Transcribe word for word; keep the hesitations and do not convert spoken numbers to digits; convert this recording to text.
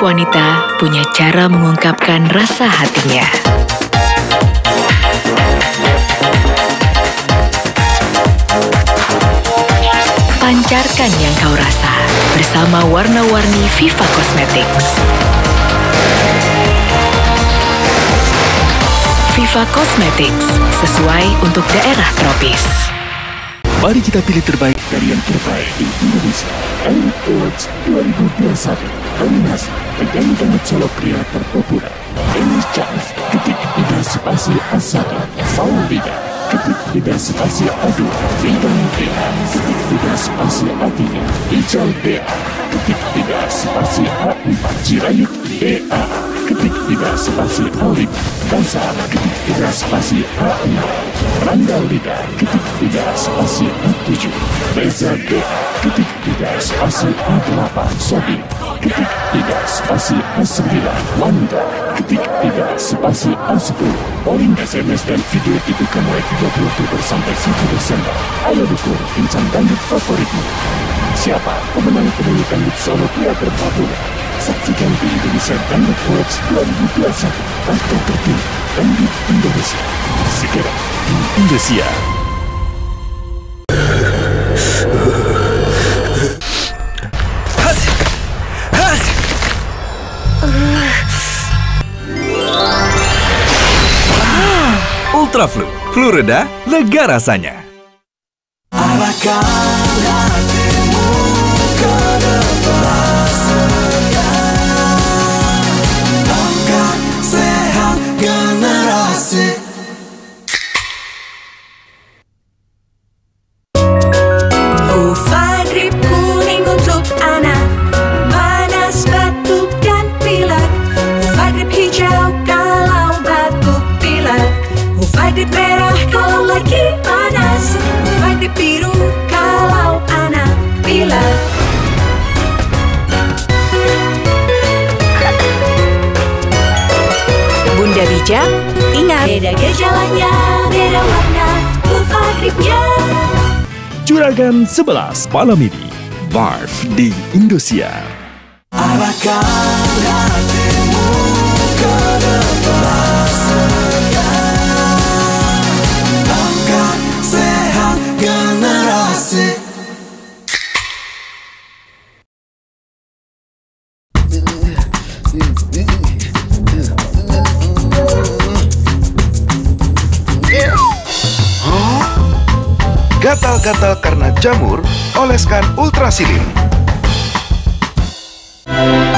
Setiap wanita punya cara mengungkapkan rasa hatinya. Pancarkan yang kau rasa bersama warna-warni Viva Cosmetics. Viva Cosmetics sesuai untuk daerah tropis. Mari kita pilih terbaik dari yang terbaik di Indonesia. Elit Awards dua ribu dua puluh satu. Nominasi penyanyi dangdut solo pria terpopuler. Elis Charles, ketik Ida Spasi Asada. Faulida, ketik Ida Spasi Adu. Bidang Dea, ketik Ida Spasi Atina. Ical Dea, ketik Ida Spasi A empat. Cirayut Dea, ketik Ida Spasi Alif. Dansa, ketik Ida Spasi A enam. Rangga Lida, ketik Ida Spasi A tujuh. Reza Dea, ketik Ida Spasi A delapan. Sobi, ketik Ida Spasi A sembilan. Wanda, ketik Ida Spasi A sepuluh. Polling S M S dan video itu mulai tiga puluh Oktober sampai satu Desember. Ayo dukung insan dangdut favoritmu. Siapa pemenang penyanyi dangdut solo pria terpopuler? Saksikan di Indonesia Dangdut Awards dua ribu dua puluh satu. Fakta terkini dangdut Indonesia. Segera di Indosiar. Ultra Flu, flu reda, lega rasanya. Arahkan hatimu ke depan, langkah sehat generasi. Uva drip kuning untuk anak, panas, batuk, dan pilek. Uva drip hijau kalau batuk pilek. Uva drip merah kalau lagi panas. Uva drip biru kalau anak pilek. Bunda bijak, ingat, beda gejalanya, beda warna. Uva dripnya. Juragan sebelas malam ini Barf di Indosiar. Arahkan hatimu ke depan, langkah sehat generasi. Gatal-gatal karena jamur, oleskan Ultrasilin.